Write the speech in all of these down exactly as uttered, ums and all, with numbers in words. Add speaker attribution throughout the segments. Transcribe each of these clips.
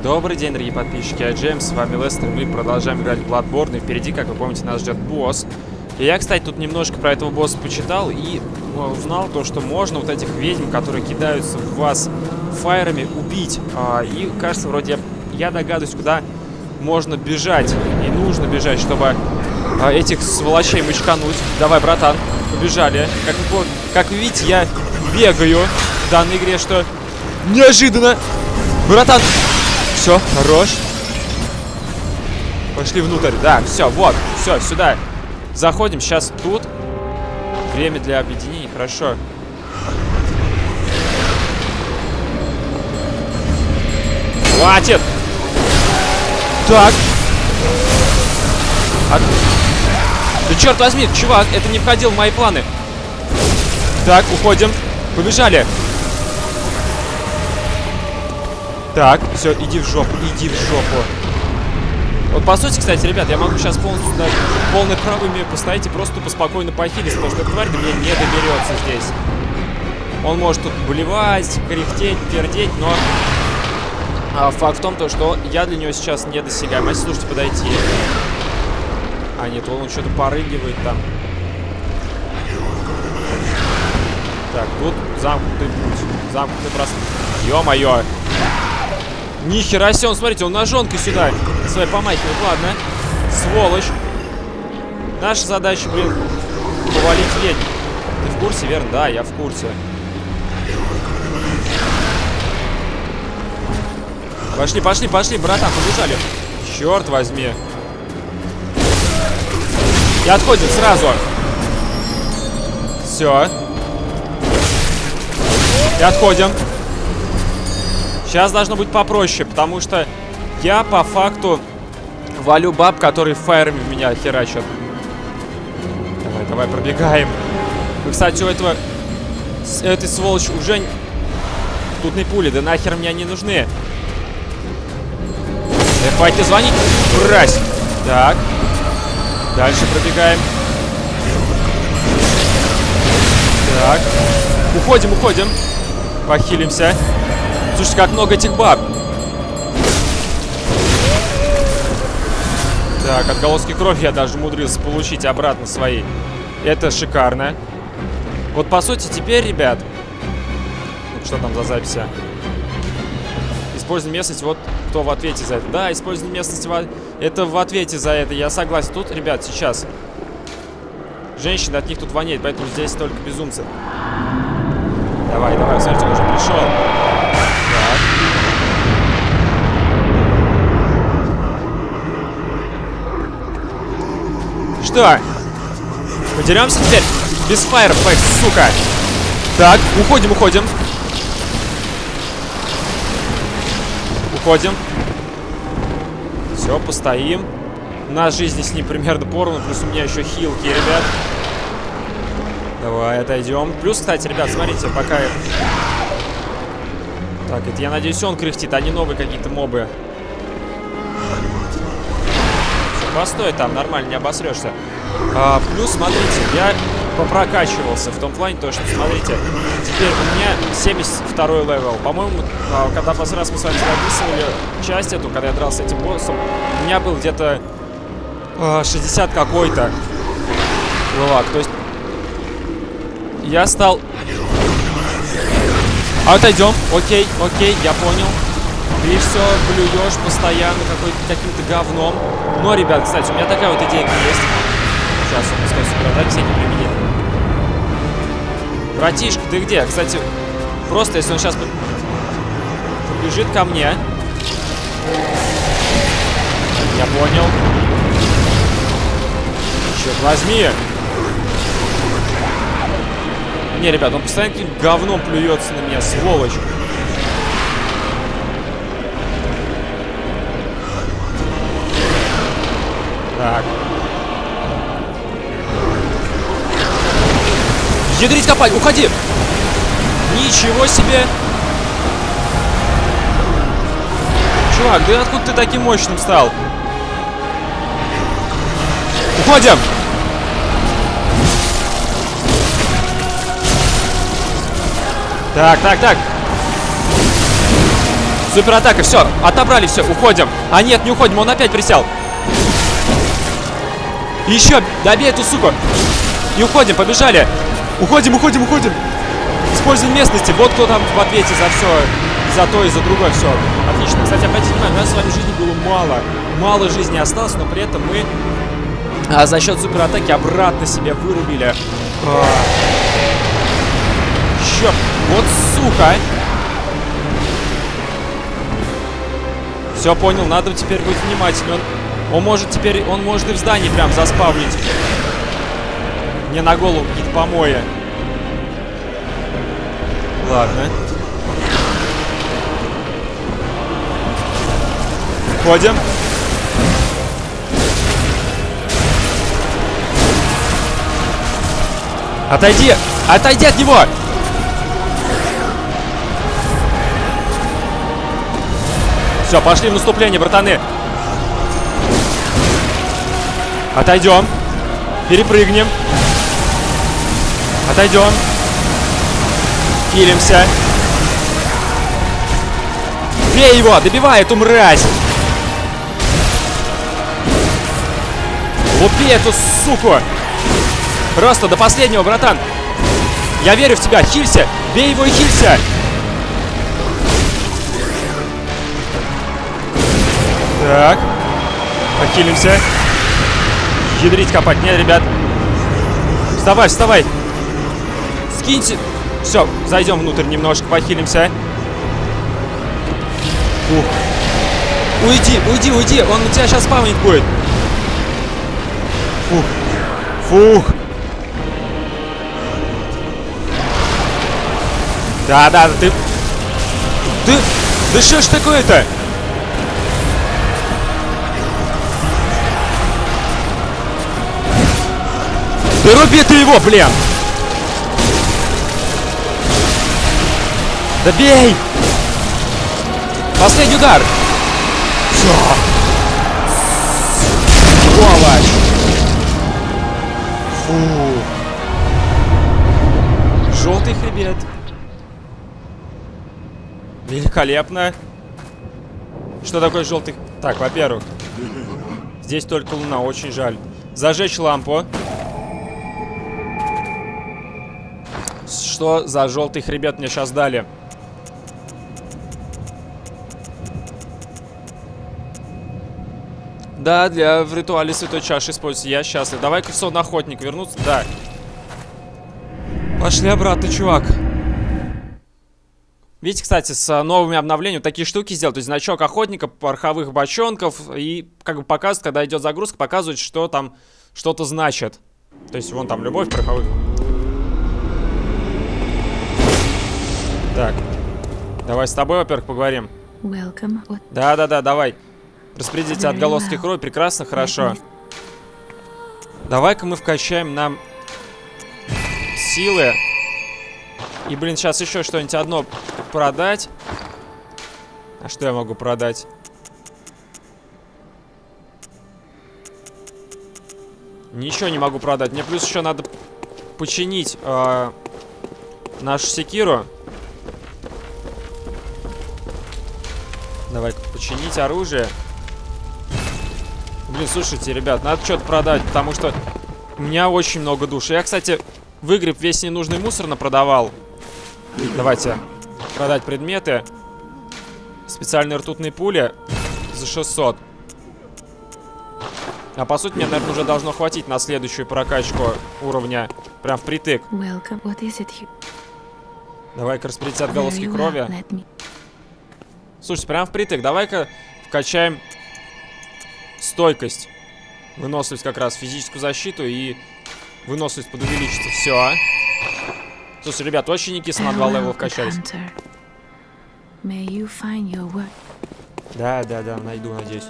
Speaker 1: Добрый день, дорогие подписчики, я Джеймс, с вами Лестер, мы продолжаем играть в Bloodborne, и впереди, как вы помните, нас ждет босс. И я, кстати, тут немножко про этого босса почитал и узнал то, что можно вот этих ведьм, которые кидаются в вас фаерами, убить. И, кажется, вроде я догадываюсь, куда можно бежать, и нужно бежать, чтобы этих сволочей мочкануть. Давай, братан, побежали. Как вы, как вы видите, я бегаю в данной игре, что неожиданно. Братан! Все, хорош. Пошли внутрь. Да, все, вот, все, сюда. Заходим. Сейчас тут. Время для объединения. Хорошо. Хватит! Так. А... Да черт возьми, чувак, это не входило в мои планы. Так, уходим. Побежали. Так, все, иди в жопу, иди в жопу. Вот по сути, кстати, ребят, я могу сейчас полностью дать полное право имею поставить и просто тупо спокойно похилиться, потому что эта тварь до меня не доберется здесь. Он может тут блевать, кряхтеть, пердеть, но а, факт в том, то, что я для него сейчас недосягаем. А слушайте, подойти. А нет, он что-то порыгивает там. Так, тут замкнутый путь. Замкнутый простор. Ё-моё! Нихера себе, он, смотрите, он ножонкой сюда своей помахивает. Ладно, сволочь. Наша задача, блин, повалить ведьм. Ты в курсе, верно? Да, я в курсе. Пошли, пошли, пошли, братан, побежали. Черт возьми. И отходим сразу. Все. И отходим. Сейчас должно быть попроще, потому что я по факту валю баб, которые фаерами в меня херачат. Давай, давай, пробегаем. Мы, кстати, у этого с этой сволочи уже тутные пули, да нахер мне они нужны. Да хватит звонить, брась. Так. Дальше пробегаем. Так. Уходим, уходим. Похилимся. Слушайте, как много этих баб. Так, отголоски крови я даже умудрился получить обратно свои. Это шикарно. Вот по сути теперь, ребят. Что там за записи? Используем местность, вот кто в ответе за это. Да, используем местность, это в ответе за это. Я согласен. Тут, ребят, сейчас женщины, от них тут воняет, поэтому здесь только безумцы. Давай, давай, смотрите, он уже пришел. Что? Подеремся теперь? Без фаерфэкс, сука. Так, уходим, уходим. Уходим. Все, постоим. У нас жизни с ним примерно поровну, плюс у меня еще хилки, ребят. Давай, отойдем. Плюс, кстати, ребят, смотрите, пока... Так, это, я надеюсь, он кряхтит, а не новые какие-то мобы. Постой там, нормально, не обосрешься. А, плюс, смотрите, я попрокачивался в том плане, то, что, смотрите, теперь у меня семьдесят второй левел. По-моему, а, когда в последний раз мы с вами записывали часть эту, когда я дрался с этим боссом, у меня был где-то а, шестьдесят какой-то левак. То есть я стал... Отойдем. Окей, окей, я понял. Ты все блюешь постоянно каким-то говном. Но, ребят, кстати, у меня такая вот идейка есть. Сейчас я пускай суператаки всякие применит. Братишка, ты где? Кстати, просто если он сейчас побежит ко мне. Я понял. Черт возьми. Не, ребят, он постоянно каким говном плюется на меня, сволочь. Так. Ядрить копать, уходи! Ничего себе! Чувак, да откуда ты таким мощным стал? Уходим! Так, так, так. Суператака, все, отобрали, все, уходим. А нет, не уходим, он опять присел. Еще, добей эту суку. И уходим, побежали. Уходим, уходим, уходим. Используем местности. Вот кто там в ответе за все. За то и за другое. Все. Отлично. Кстати, обратите внимание, у нас с вами жизни было мало. Мало жизни осталось, но при этом мы а, за счет суператаки обратно себе вырубили. А. Черт. Вот сука. Все, понял. Надо теперь быть внимательным. Он может теперь, он может и в здании прям заспавнить. Мне на голову какие-то помои. Ладно. Ходим. Отойди! Отойди от него! Все, пошли в наступление, братаны. Отойдем. Перепрыгнем. Отойдем. Хилимся. Бей его! Добивай эту мразь! Лупи эту суку! Просто до последнего, братан! Я верю в тебя! Хилься! Бей его и хилься! Так. Похилимся. Ядрить копать. Нет, ребят. Вставай, вставай. Скиньте. Все, зайдем внутрь немножко, похилимся. Фух. Уйди, уйди, уйди. Он у тебя сейчас спавнить будет. Фух. Фух. Да, да, ты... Ты... Да что ж такое-то? Да руби ты его, блин! Да бей! Последний удар! Все! Сволочь! Фу! Желтый хребет. Великолепно. Что такое желтый? Так, во-первых, здесь только луна, очень жаль. Зажечь лампу. Что за желтый хребет мне сейчас дали? Да, для в ритуале святой чаши используется. Я счастлив. Давай-ка в сон охотник вернуться. Да. Пошли обратно, чувак. Видите, кстати, с новыми обновлениями такие штуки сделать. То есть значок охотника, пороховых бочонков. И как бы показывает, когда идет загрузка, показывает, что там что-то значит. То есть вон там любовь пороховых. Так. Давай с тобой, во-первых, поговорим. Да-да-да, давай. Распределите отголоски крови. Прекрасно, хорошо. Давай-ка мы вкачаем нам силы. И, блин, сейчас еще что-нибудь одно продать. А что я могу продать? Ничего не могу продать. Мне плюс еще надо починить э, нашу секиру. Давай-ка починить оружие. Блин, слушайте, ребят, надо что-то продать, потому что у меня очень много душ. Я, кстати, выгреб весь ненужный мусор напродавал. Давайте продать предметы. Специальные ртутные пули за шестьсот. А по сути мне, наверное, уже должно хватить на следующую прокачку уровня. Прям впритык. Давай-ка распределить отголоски крови. Слушайте, прям впритык. Давай-ка вкачаем стойкость. Выносливость как раз, физическую защиту и выносливость подувеличится. Все. Слушай, ребят, очень не кисло на два левела вкачались. Да, да, да, найду, надеюсь.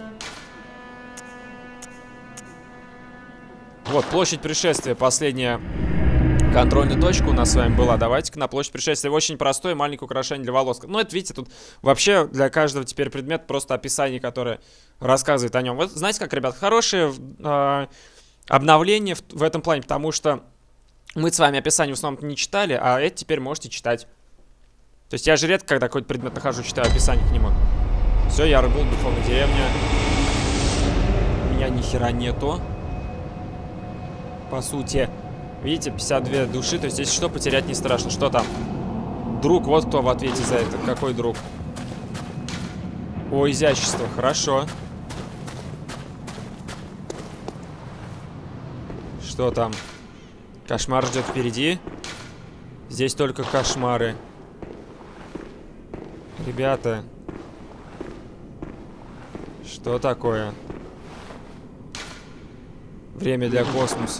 Speaker 1: Вот, площадь пришествия, последняя контрольная точка у нас с вами была. Давайте-ка на площадь пришествия. Очень простое маленькое украшение для волос. Ну, это, видите, тут вообще для каждого теперь предмет просто описание, которое рассказывает о нем. Вот, знаете как, ребят, хорошее э, обновление в, в этом плане, потому что мы с вами описание в основном не читали, а это теперь можете читать. То есть я же редко, когда какой-то предмет нахожу, читаю описание к нему. Все, я рыбул, духовная деревня. У меня ни хера нету. По сути. Видите, пятьдесят две души. То есть, если что, потерять не страшно. Что там? Друг, вот кто в ответе за это. Какой друг? О, изящество. Хорошо. Что там? Кошмар ждет впереди. Здесь только кошмары. Ребята. Что такое? Время для космоса.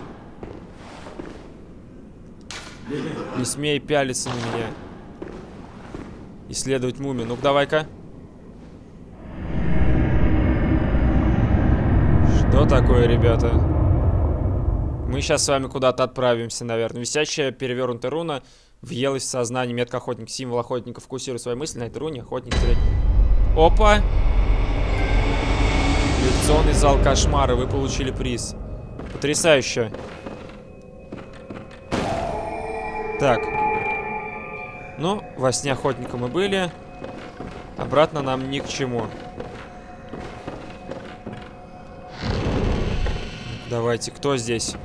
Speaker 1: Не смей пялиться на меня. Исследовать мумию. Ну-ка, давай-ка. Что такое, ребята? Мы сейчас с вами куда-то отправимся, наверное. Висящая перевернутая руна въелась в сознание. Метка охотник. Символ охотника. Фокусируй свои мысли на этой руне. Охотник теряет. Опа! Лекционный зал кошмара. Вы получили приз. Потрясающе. Так. Ну, во сне охотника мы были. Обратно нам ни к чему. Давайте, кто здесь?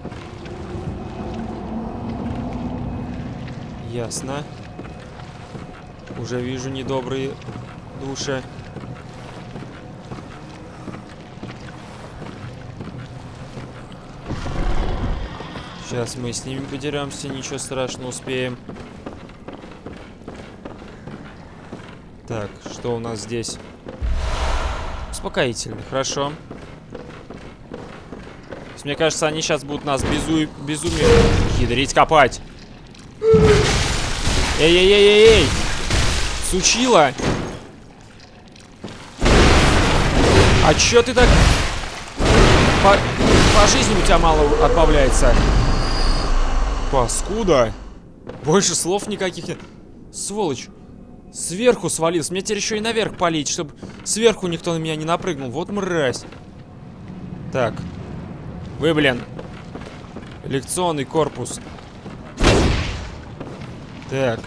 Speaker 1: Ясно. Уже вижу недобрые души. Сейчас мы с ними подеремся, ничего страшного, успеем. Так, что у нас здесь? Успокоительный, хорошо. Мне кажется, они сейчас будут нас безу... безумие хитрить, копать. Эй-эй-эй-эй-эй! Сучила! А чё ты так... По... По жизни у тебя мало отбавляется. Паскуда. Больше слов никаких нет. Сволочь. Сверху свалился. Мне теперь еще и наверх палить, чтобы сверху никто на меня не напрыгнул. Вот мразь. Так. Вы, блин. Лекционный корпус. Так.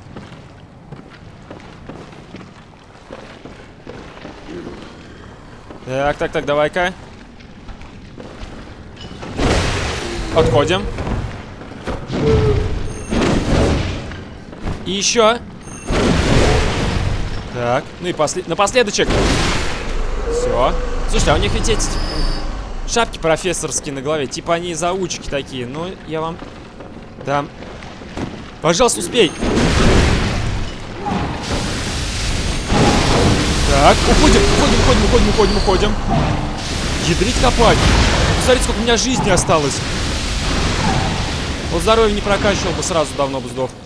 Speaker 1: Так, так, так, давай-ка. Отходим. И еще. Так, ну и послед... напоследочек. Все. Слушайте, а у них ведь эти шапки профессорские на голове. Типа они заучки такие. Ну, я вам дам. Пожалуйста, успей. Так, уходим, уходим, уходим, уходим, уходим, уходим. Ядрить копать. Посмотрите, сколько у меня жизни осталось. Вот здоровье не прокачивал бы, сразу давно бы сдох.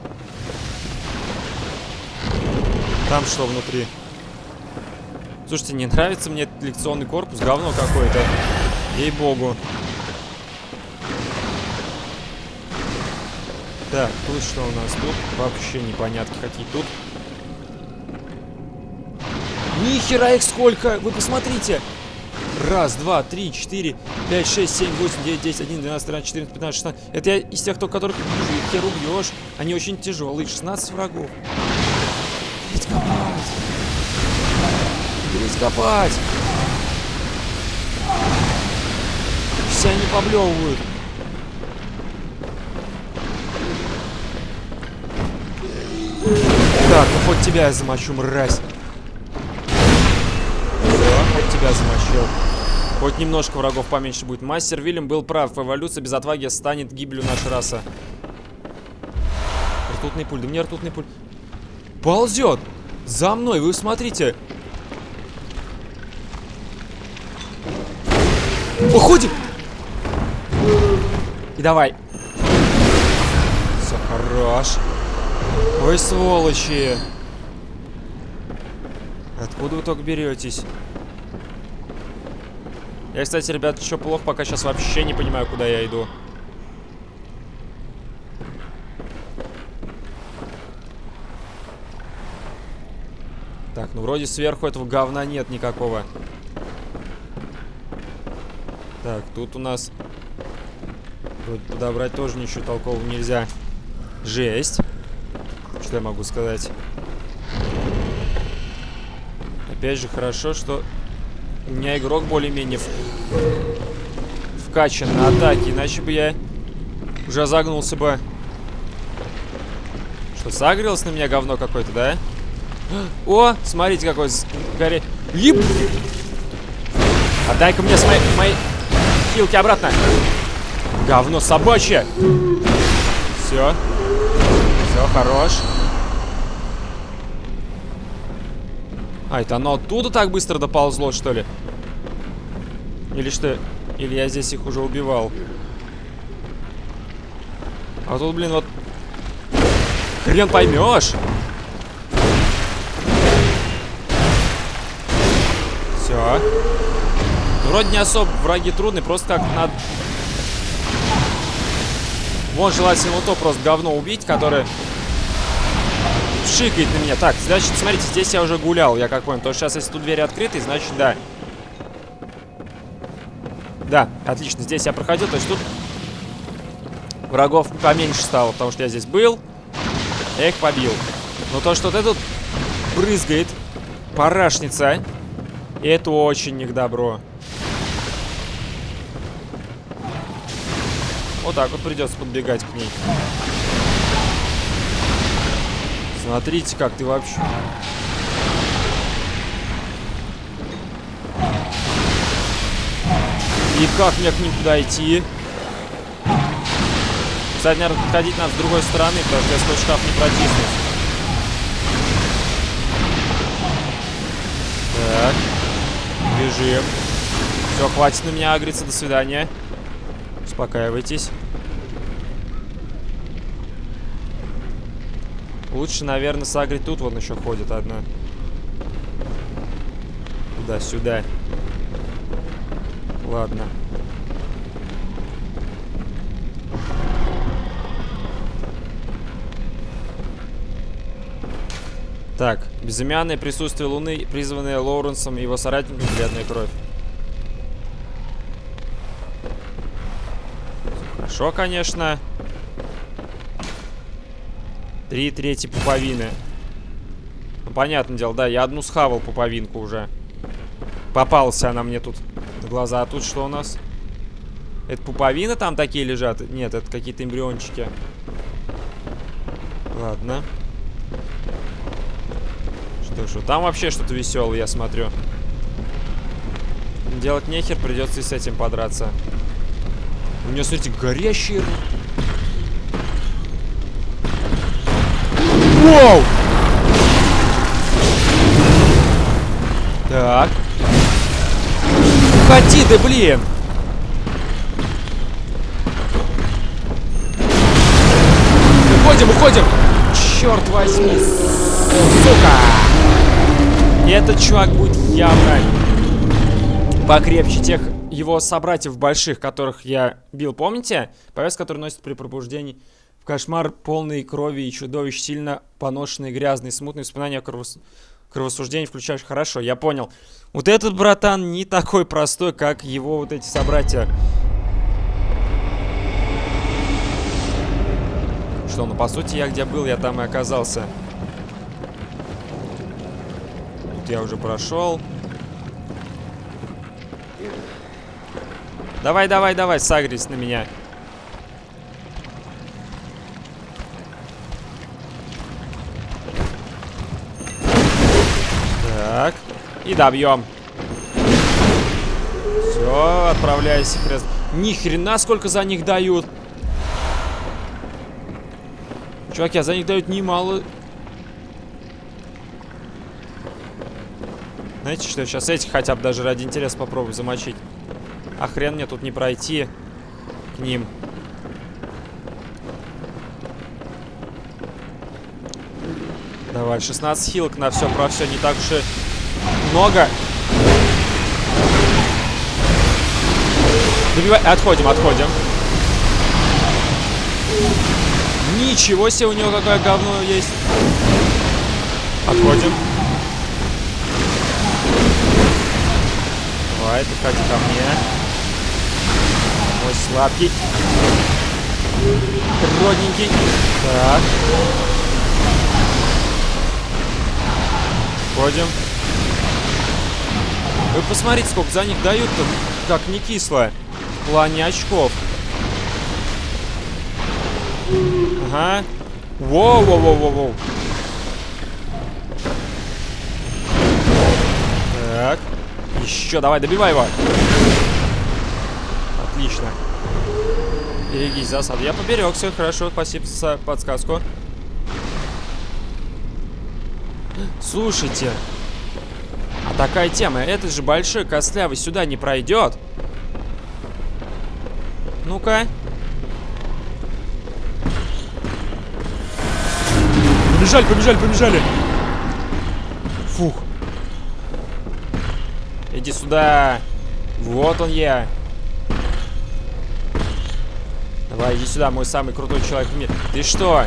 Speaker 1: Там что внутри? Слушайте, не нравится мне этот лекционный корпус. Говно какое-то. Ей-богу. Так, тут что у нас? Тут вообще непонятки какие тут. Нихера их сколько! Вы посмотрите! Раз, два, три, четыре, пять, шесть, семь, восемь, девять, десять, одиннадцать, двенадцать, тринадцать, четырнадцать, пятнадцать, шестнадцать. Это я из тех, которых их хер убьешь. Они очень тяжелые. шестнадцать врагов. Берите копать. Берите копать. Все они поблевывают. Так, ну хоть тебя я замочу, мразь. Все, хоть тебя замочил. Хоть немножко врагов поменьше будет. Мастер Вильям был прав. Эволюция без отваги станет гибелью наша раса. Ртутный пуль. Да мне ртутный пуль. Ползет! За мной, вы смотрите. Уходим! И давай. Все, хорош. Ой, сволочи. Откуда вы только беретесь? Я, кстати, ребят, еще плохо, пока сейчас вообще не понимаю, куда я иду. Так, ну вроде сверху этого говна нет никакого. Так, тут у нас вроде подобрать тоже ничего толкового нельзя. Жесть. Что я могу сказать? Опять же, хорошо, что у меня игрок более-менее в... вкачан на атаке, иначе бы я уже загнулся бы. Что, сагрилось на меня говно какое-то, да? О, смотрите, какой горе... Еб... Отдай-ка мне свои... мои хилки обратно. Говно собачье. Все. Все, хорош. А, это оно оттуда так быстро доползло, что ли? Или что? Или я здесь их уже убивал? А тут, блин, вот... Хрен поймешь. Все. Вроде не особо враги трудные, просто как надо... Вон желательно вот то просто говно убить, которое шикает на меня. Так, значит, смотрите, здесь я уже гулял, я как понял. Потому что сейчас, если тут двери открыты, значит, да. Да, отлично, здесь я проходил, то есть тут врагов поменьше стало, потому что я здесь был, я их побил. Но то, что вот этот брызгает, парашница, это очень не к добру. Вот так вот придется подбегать к ней. Смотрите, как ты вообще... И как мне к ним подойти? Кстати, наверное, подходить надо с другой стороны, потому что я сквозь шкаф не протиснусь. Так. Бежим. Все, хватит на меня агриться, до свидания. Успокаивайтесь. Лучше, наверное, сагрить тут. Вон еще ходит одна. Туда-сюда. Ладно. Так, безымянное присутствие Луны, призванное Лоуренсом и его соратниками, бледная кровь. Хорошо, конечно. Три трети пуповины. Ну, понятное дело, да, я одну схавал пуповинку уже. Попалась она мне тут на глаза. А тут что у нас? Это пуповины там такие лежат? Нет, это какие-то эмбриончики. Ладно. Что ж, там вообще что-то веселое, я смотрю. Делать нехер, придется и с этим подраться. У нее, смотрите, горящие... Воу! Так. Уходи, да блин! Уходим, уходим! Черт возьми, сука! И этот чувак будет явно покрепче тех его собратьев больших, которых я бил. Помните? Повязка, которую носит при пробуждении в кошмар, полный крови и чудовищ, сильно поношенный, грязный, смутные воспоминания о кровос... кровосуждении, включаешь. Хорошо, я понял. Вот этот братан не такой простой, как его вот эти собратья. Что, ну по сути я где был, я там и оказался. Тут я уже прошел. Давай, давай, давай, сагрись на меня. Так. И добьем. Все, отправляйся. Ни хрена сколько за них дают. Чуваки, а за них дают немало. Знаете что, сейчас этих хотя бы даже ради интереса попробую замочить. А хрен мне тут не пройти к ним. Давай, шестнадцать хилок на все про все, не так уж и много. Добивай, отходим, отходим. Ничего себе, у него какое говно есть. Отходим. Давай, подходи ко мне. Мой сладкий. Родненький. Так. Входим. посмотрите, сколько за них дают-то, как не кисло. В плане очков. Ага. Воу-воу-воу-воу-воу. Так. Еще, давай, добивай его. Отлично. Берегись засады. Я поберегся, хорошо, спасибо за подсказку. Слушайте. А такая тема, этот же большой костлявый сюда не пройдет. Ну-ка. Побежали, побежали, побежали. Фух. Иди сюда. Вот он я. Давай, иди сюда, мой самый крутой человек в мире. Ты что?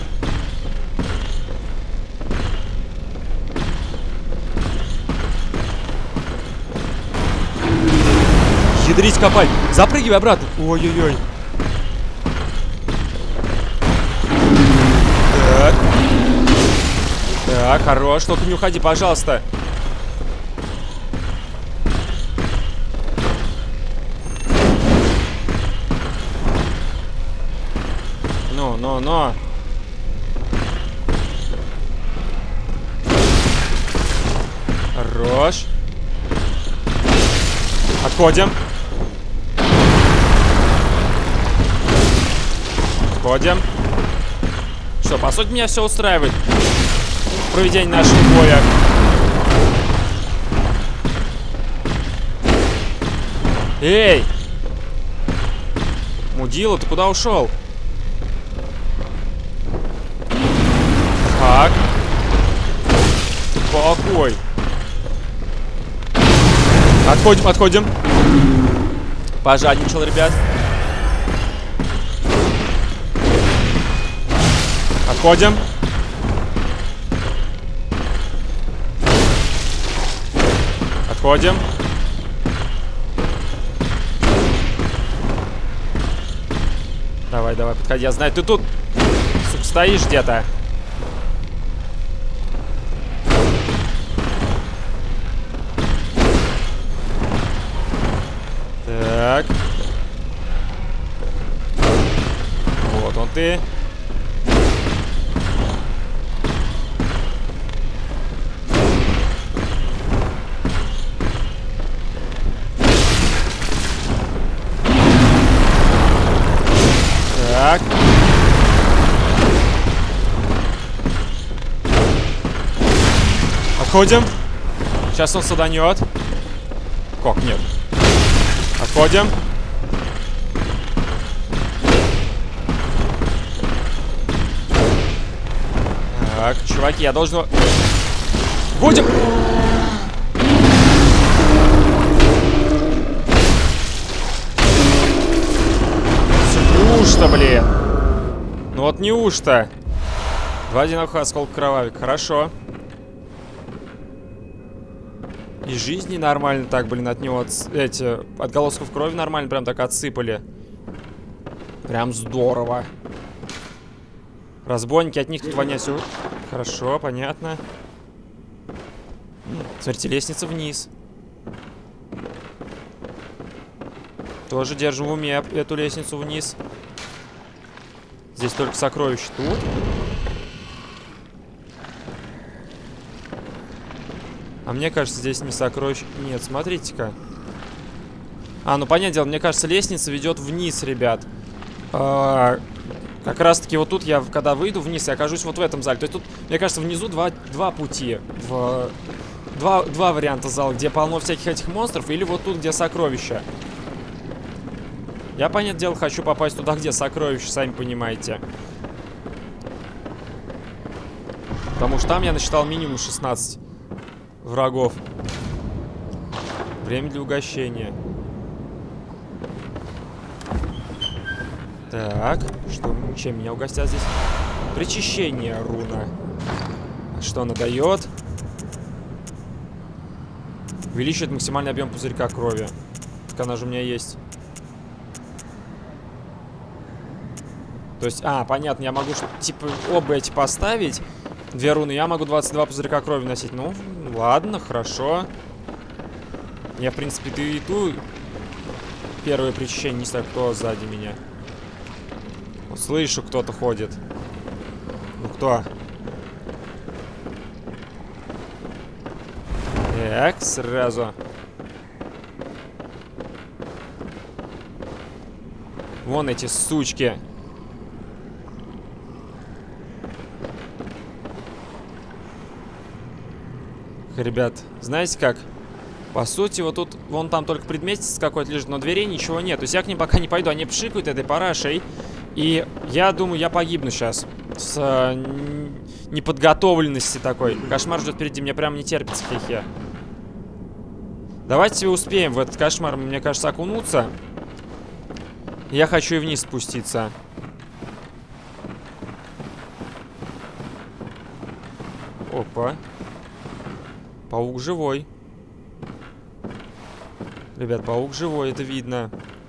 Speaker 1: Ядрить копать. Запрыгивай обратно. Ой-ой-ой. Так. Так, хорош. Только не уходи, пожалуйста. Ну, ну, ну. Хорош. Отходим. Отходим. Что, по сути, меня все устраивает. Проведение нашего боя. Эй! Мудила, ты куда ушел? Так. Покой. Отходим, отходим. Пожадничал, ребят. Отходим. Отходим. Давай, давай, подходи. Я знаю, ты тут, сука, стоишь где-то. Так. Вот он ты. Так. Отходим. Сейчас он саданет. Как нет? Отходим. Так, чуваки, я должен... Будем! Неужто, блин? Ну вот неужто? Два одинаковых осколка кровавик. Хорошо. И жизни нормально так, блин, от него от, эти отголосков крови нормально прям так отсыпали. Прям здорово. Разбойники, от них тут воняет все. Хорошо, понятно. Смотрите, лестница вниз. Тоже держим в уме эту лестницу вниз. Здесь только сокровища. Тут. А мне кажется, здесь не сокровище. Нет, смотрите-ка. А, ну понятное дело, мне кажется, лестница ведет вниз, ребят. А, как раз таки вот тут я, когда выйду вниз, я окажусь вот в этом зале. То есть тут, мне кажется, внизу два, два пути. В, два, два варианта зала, где полно всяких этих монстров. Или вот тут, где сокровища. Я, понятное дело, хочу попасть туда, где сокровища, сами понимаете. Потому что там я насчитал минимум шестнадцать врагов. Время для угощения. Так, что, чем меня угостят здесь? Причащение, руна. Что она дает? Увеличивает максимальный объем пузырька крови. Так она же у меня есть. То есть, а, понятно, я могу, типа, оба эти поставить. Две руны, я могу двадцать два пузырька крови носить. Ну, ладно, хорошо. Я, в принципе, ты и ту первое причащение, не знаю, кто сзади меня. Вот слышу, кто-то ходит. Ну, кто? Так, сразу. Вон эти сучки. Ребят, знаете как? По сути, вот тут, вон там только предметец какой-то лежит, но дверей ничего нет. То есть я к ним пока не пойду. Они пшикают этой парашей. И я думаю, я погибну сейчас. С э, неподготовленности такой. Кошмар ждет впереди. Мне прям не терпится, хе-хе. Давайте успеем в этот кошмар, мне кажется, окунуться. Я хочу и вниз спуститься. Опа. Паук живой. Ребят, паук живой, это видно.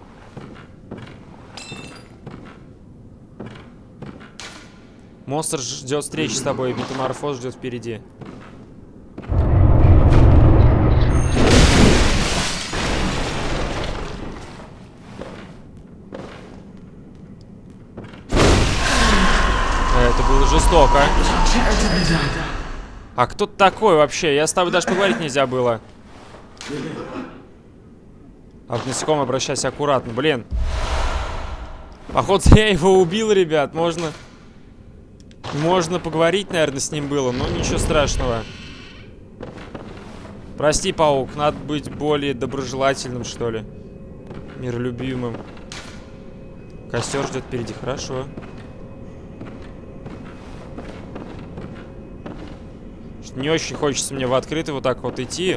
Speaker 1: Монстр ждет встречи с тобой, метаморфоз ждет впереди. Это было жестоко. А кто ты такой вообще? Я с тобой даже поговорить нельзя было. А к насекомым обращайся аккуратно, блин. Походу, я его убил, ребят. Можно... Можно поговорить, наверное, с ним было, но ничего страшного. Прости, паук, надо быть более доброжелательным, что ли. Миролюбимым. Костер ждет впереди, хорошо. Не очень хочется мне в открытый вот так вот идти.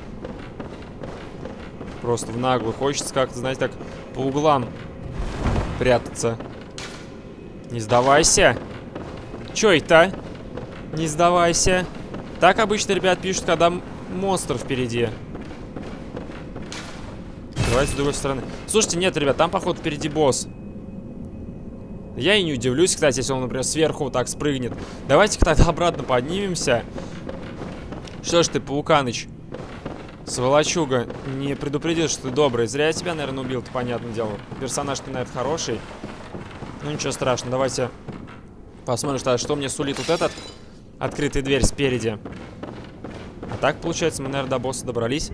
Speaker 1: Просто в наглую. Хочется как-то, знаете, так по углам прятаться. Не сдавайся. Чё это? Не сдавайся. Так обычно, ребят, пишут, когда монстр впереди. Давайте с другой стороны. Слушайте, нет, ребят, там, походу, впереди босс. Я и не удивлюсь, кстати, если он, например, сверху вот так спрыгнет. Давайте-ка тогда обратно поднимемся. Что ж ты, пауканыч, сволочуга, не предупредил, что ты добрый. Зря я тебя, наверное, убил-то, понятное дело. Персонаж ты, наверное, хороший. Ну, ничего страшного, давайте посмотрим, что, что мне сулит вот этот. Открытая дверь спереди. А так, получается, мы, наверное, до босса добрались.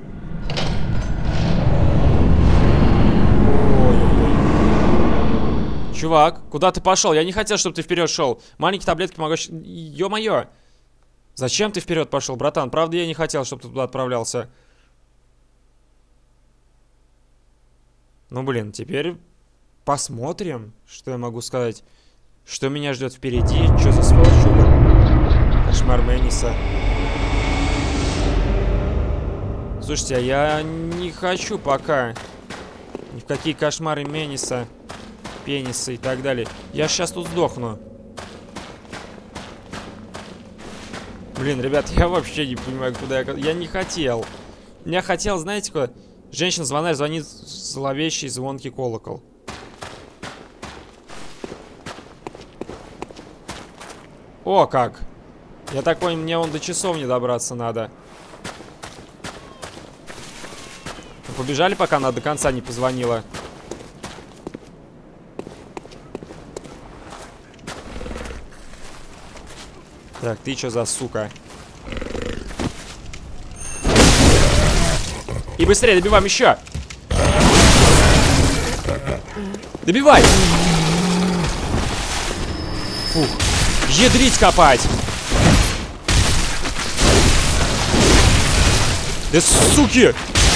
Speaker 1: Ой-ой-ой. Чувак, куда ты пошел? Я не хотел, чтобы ты вперед шел. Маленькие таблетки могу... Ё-моё! Зачем ты вперед пошел, братан? Правда, я не хотел, чтобы ты туда отправлялся. Ну, блин, теперь посмотрим, что я могу сказать. Что меня ждет впереди? Что за сволочуга? Кошмар Мэниса. Слушайте, а я не хочу пока ни в какие кошмары Мэниса, пениса и так далее. Я сейчас тут сдохну. Блин, ребят, я вообще не понимаю, куда я... Я не хотел. Я хотел, знаете, куда? Женщина-звонарь звонит в зловещий звонкий колокол. О, как! Я так понял, мне вон до часовни добраться надо. Ну, побежали, пока она до конца не позвонила. Так, ты чё за сука? И быстрее добиваем еще! Добивай! Фух. Ядрить копать! Да суки!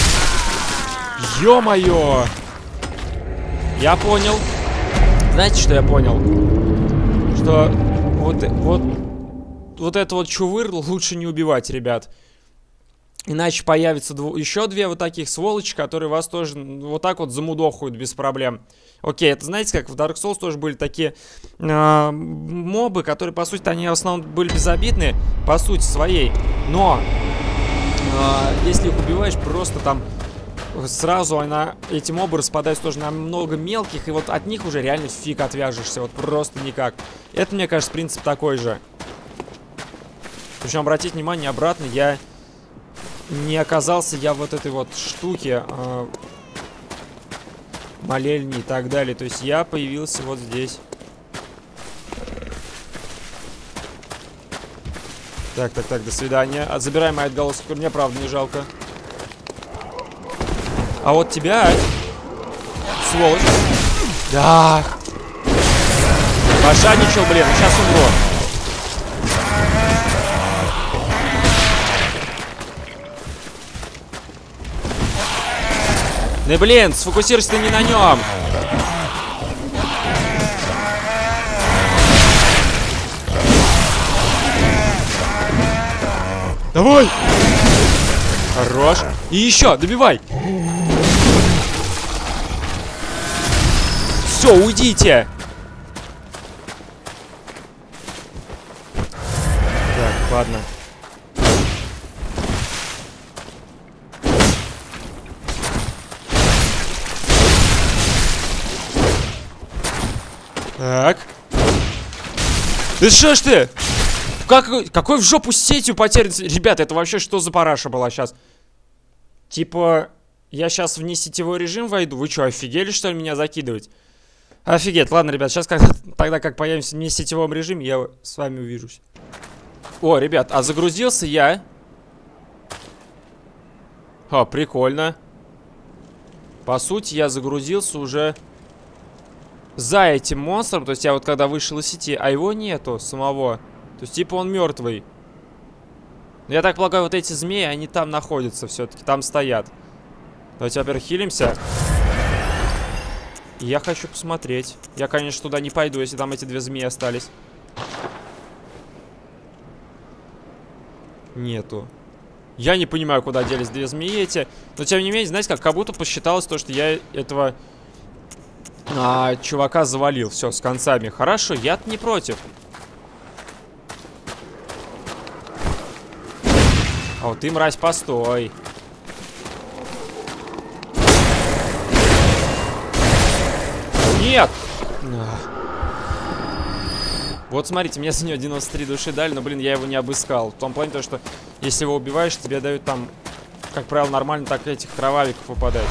Speaker 1: Ё-моё! Я понял. Знаете, что я понял? Что вот, вот, вот это вот чувыр лучше не убивать, ребят. Иначе появится дв... еще две вот таких сволочи, которые вас тоже вот так вот замудохают без проблем. Окей, это знаете, как в Dark Souls тоже были такие э, мобы, которые, по сути, они в основном были безобидны, по сути своей. Но, э, если их убиваешь, просто там сразу она, эти мобы распадаются тоже на много мелких, и вот от них уже реально фиг отвяжешься, вот просто никак. Это, мне кажется, принцип такой же. Причем, обратите внимание, обратно я... не оказался я вот этой вот штуки, э, молельни и так далее. То есть я появился вот здесь. Так, так, так, до свидания. Забирай мои отголоски, мне правда не жалко. А вот тебя, сволочь. Да. Пошадничал, блин, сейчас умру. Да блин, сфокусируйся ты не на нем. Давай! Хорош. И еще, добивай. Все, уйдите. Так, ладно. Так. Да что ж ты? Как, какой в жопу сетью потерян? Ребята, это вообще что за параша была сейчас? Типа, я сейчас в несетевой режим войду? Вы что, офигели, что ли, меня закидывать? Офигеть. Ладно, ребят, сейчас когда, тогда как появимся в несетевом режиме, я с вами увижусь. О, ребят, а загрузился я. О, прикольно. По сути, я загрузился уже за этим монстром. То есть я вот когда вышел из сети, а его нету самого. То есть типа он мертвый. Но я так полагаю, вот эти змеи, они там находятся все-таки, там стоят. Давайте, во-первых, хилимся. И я хочу посмотреть. Я, конечно, туда не пойду, если там эти две змеи остались. Нету. Я не понимаю, куда делись две змеи эти. Но, тем не менее, знаете как, как будто посчиталось то, что я этого а, чувака завалил. Все, с концами. Хорошо, я-то не против. А вот ты, мразь, постой. Нет! Вот смотрите, мне за него девяносто три души дали, но, блин, я его не обыскал. В том плане, то, что если его убиваешь, тебе дают там, как правило, нормально так этих кровавиков выпадает.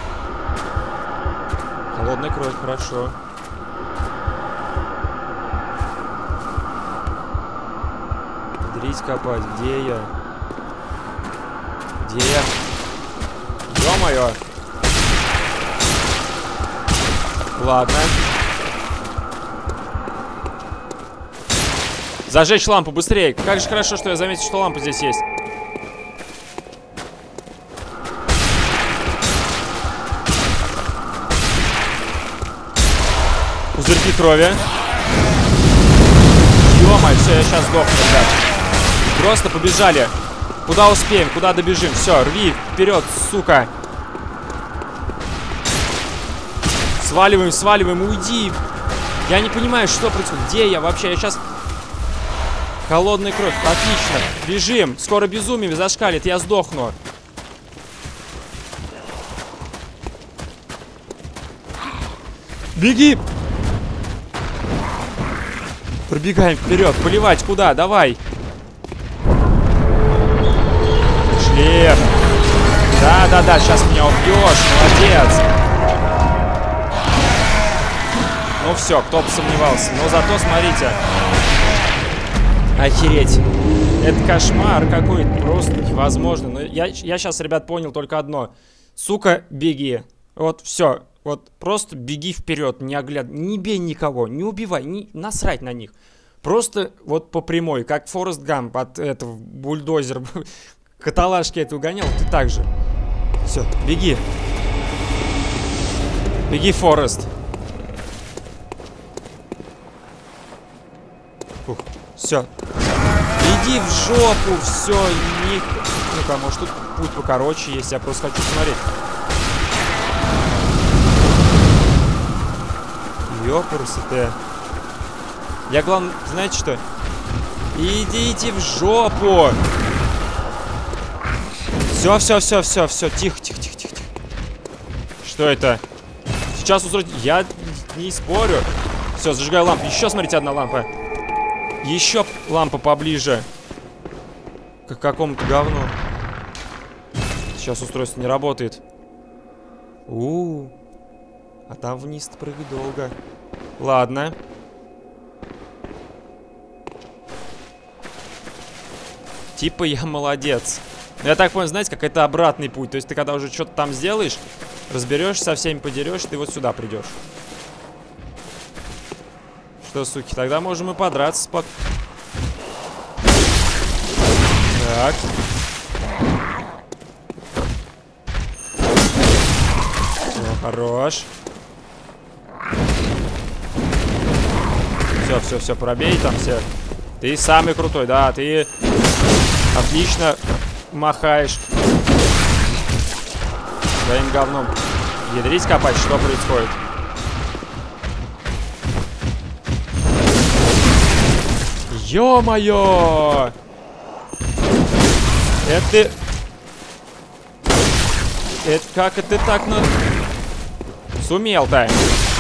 Speaker 1: Холодная кровь, хорошо. Дрить копать, где я? Где я? Ё-моё! Ладно. Зажечь лампу быстрее. Как же хорошо, что я заметил, что лампа здесь есть. Пузырьки крови. Ё-моё, все, я сейчас сдохну, ребят. Просто побежали. Куда успеем, куда добежим. Все, рви вперед, сука. Сваливаем, сваливаем, уйди. Я не понимаю, что происходит. Где я вообще? Я сейчас... Холодная кровь, отлично. Бежим, скоро безумие зашкалит, я сдохну. Беги! Пробегаем вперед, поливать куда? Давай. Шлем. Да-да-да, сейчас меня убьешь, молодец. Ну все, кто бы сомневался. Но зато, смотрите. Охереть. Это кошмар какой-то, просто невозможно. Но я, я сейчас, ребят, понял только одно. Сука, беги. Вот все. Вот просто беги вперед, не огляд... Не бей никого, не убивай, не... насрать на них. Просто вот по прямой, как Форест Гамп от этого бульдозера каталажки эту гонял, ты так же. Все, беги. Беги, Форест. Фух, все. Иди в жопу, все, не... Ну-ка, может тут путь покороче есть, я просто хочу смотреть. Ёпрсы ты. Я, главное, знаете что? Идите в жопу. Все, все, все, все, все, тихо, тихо, тихо, тихо. Что это? Сейчас устроить... Я не спорю. Все, зажигаю лампу. Еще, смотрите, одна лампа. Еще лампа поближе к какому-то говну. Сейчас устройство не работает. У-у-у. А там вниз прыгать долго. Ладно. Типа я молодец. Я так понял, знаете, как это обратный путь. То есть ты когда уже что-то там сделаешь, разберешься, со всеми подерешь, ты вот сюда придешь. Что, суки, тогда можем и подраться спок... Так. Все, хорош. Все, все, все, пробей там все. Ты самый крутой, да, ты отлично махаешь своим говном. Ядрить копать, что происходит? Ё-моё! Это ты... Это как это так на... Сумел-то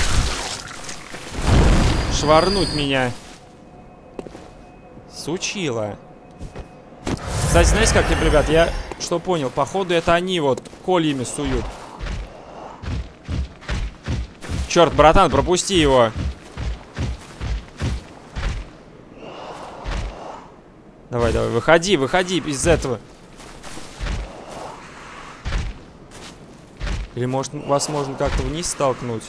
Speaker 1: шварнуть меня. Сучила. Кстати, знаете как, ребят, я что понял? Походу это они вот кольями суют. Черт, братан, пропусти его. Давай, давай, выходи, выходи из этого. Или может вас можно как-то вниз столкнуть?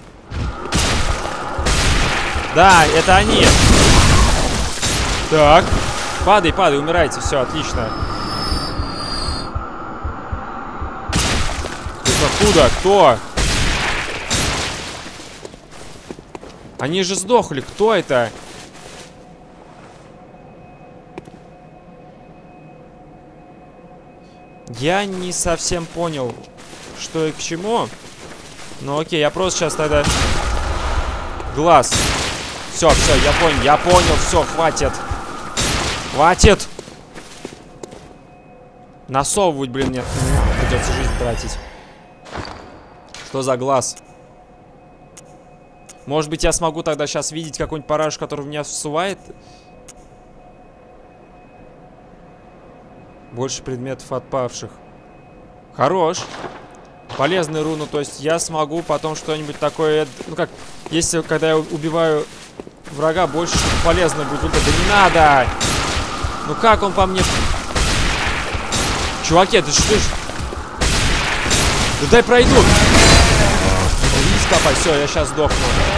Speaker 1: Да, это они. Так. Падай, падай, умирайте. Все, отлично. Ты откуда? Кто? Они же сдохли. Кто это? Я не совсем понял, что и к чему. Ну окей, я просто сейчас тогда... Глаз. Все, все, я понял, я понял, все, хватит. Хватит! Насовывать, блин, нет. Придется жизнь тратить. Что за глаз? Может быть, я смогу тогда сейчас видеть какой-нибудь параш, который в меня всувает? Больше предметов отпавших. Хорош. Полезная руна, то есть я смогу потом что-нибудь такое... Ну как, если когда я убиваю врага, больше что-то полезное будет. Да не надо! Ну как он по мне... Чуваки, это что ж... Да дай пройду! Вниз копай, все, я сейчас сдохну.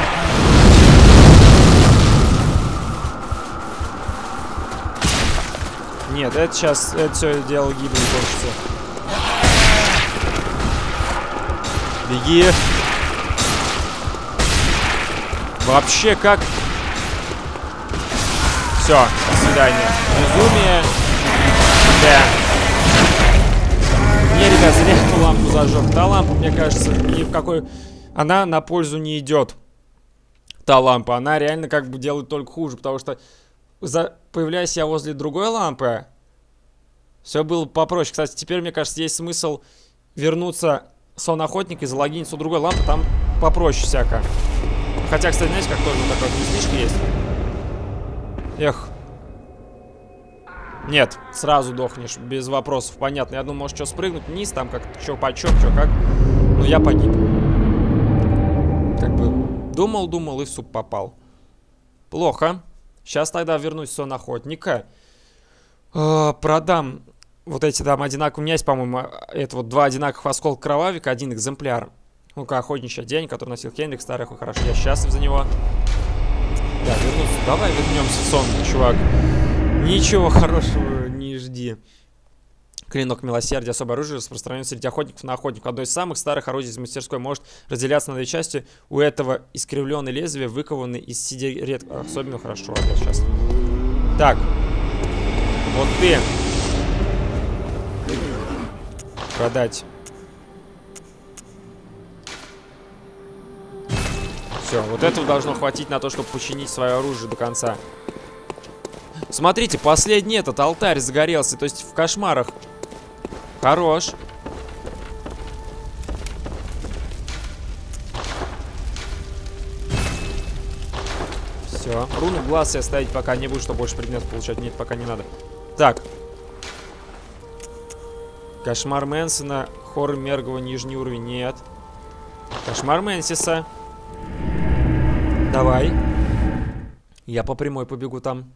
Speaker 1: Нет, это сейчас, это все дело гибели кончится. Беги. Вообще как... Все, до свидания. Безумие. Да. Не, ребят, зря эту лампу зажег. Та лампа, мне кажется, ни в какой... Она на пользу не идет. Та лампа. Она реально как бы делает только хуже, потому что... За... Появляясь я возле другой лампы, все было попроще. Кстати, теперь, мне кажется, есть смысл вернуться в сон охотника и залогиниться у другой лампы. Там попроще всяко. Хотя, кстати, знаете, как тоже вот такая мыслишка есть. Эх. Нет, сразу дохнешь, без вопросов. Понятно. Я думал, может, что спрыгнуть вниз, там как что почем, что как. Но я погиб. Как бы думал-думал и в суп попал. Плохо. Сейчас тогда вернусь в сон охотника. Э, продам вот эти там одинаковые. У меня есть, по-моему, это вот два одинаковых осколка кровавика, один экземпляр. Ну-ка, охотничий день, который носил Хенрик старый. Хорошо, я счастлив за него. Да, вернусь. Давай вернемся в сон, чувак. Ничего хорошего не жди. Клинок милосердия. Особое оружие распространяется среди охотников на охотников. Одно из самых старых орудий из мастерской может разделяться на две части. У этого искривленное лезвие выкованы из сидерет. Особенно хорошо. Я сейчас. Так. Вот ты. Продать. Все, вот этого должно хватить на то, чтобы починить свое оружие до конца. Смотрите, последний этот алтарь загорелся. То есть в кошмарах. Хорош. Все. Руну в глаз я ставить пока не буду, чтобы больше предметов получать. Нет, пока не надо. Так. Кошмар Мэнсона, Хоррор Мергова, нижний уровень, нет. Кошмар Мэнсиса. Давай. Я по прямой побегу там.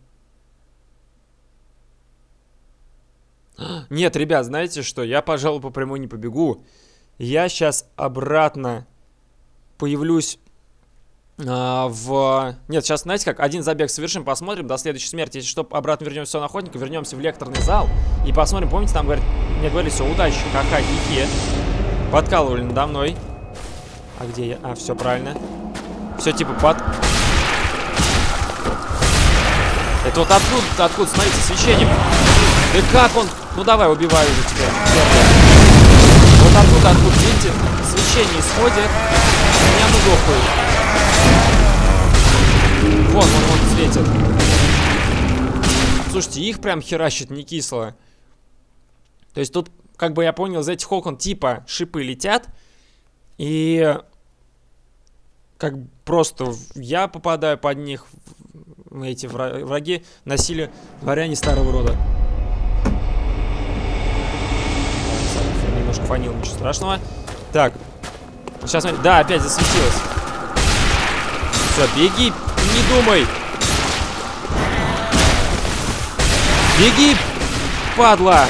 Speaker 1: Нет, ребят, знаете что? Я, пожалуй, по прямой не побегу. Я сейчас обратно появлюсь а, в... Нет, сейчас, знаете как? Один забег совершим, посмотрим до следующей смерти. Если что, обратно вернемся на охотника, вернемся в лекторный зал и посмотрим. Помните, там говорят, мне говорили, все, удачи, ха-ха, хи-хи. Подкалывали надо мной. А где я? А, все правильно. Все типа под... Это вот откуда, откуда, смотрите, свечением. Да как он? Ну давай, убиваю уже тебя. Вот оттуда, откуда, видите, свечение исходит. Меня мудохают. Вон, вон, вон светит. Слушайте, их прям херащит не кисло. То есть тут, как бы я понял, из этих окон типа шипы летят. И как просто я попадаю под них. Эти враги носили дворяне старого рода. Немножко фанил, ничего страшного. Так. Сейчас, да, опять засветилось. Все, беги, не думай. Беги, падла.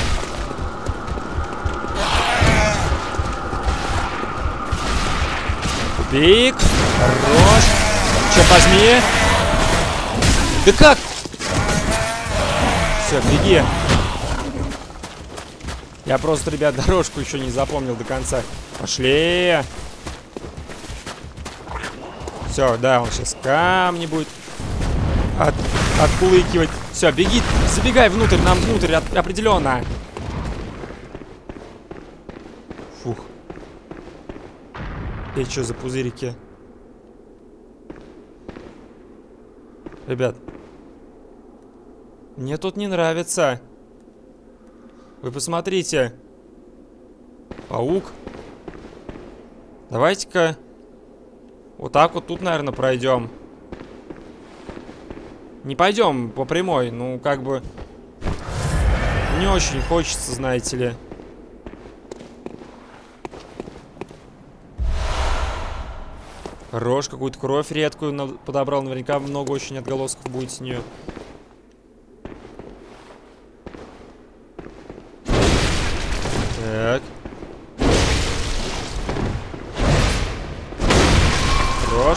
Speaker 1: Бег. Хорош. Черт возьми. Да как? Все, беги. Я просто, ребят, дорожку еще не запомнил до конца. Пошли. Все, да, он сейчас камни будет от, откулыкивать. Все, беги, забегай внутрь, нам внутрь, от, определенно. Фух. И что за пузырики? Ребят, мне тут не нравится. Вы посмотрите. Паук. Давайте-ка вот так вот тут, наверное, пройдем. Не пойдем по прямой. Ну, как бы не очень хочется, знаете ли. Хорош, какую-то кровь редкую подобрал. Наверняка много очень отголосков будет с нее. Так. Хорош.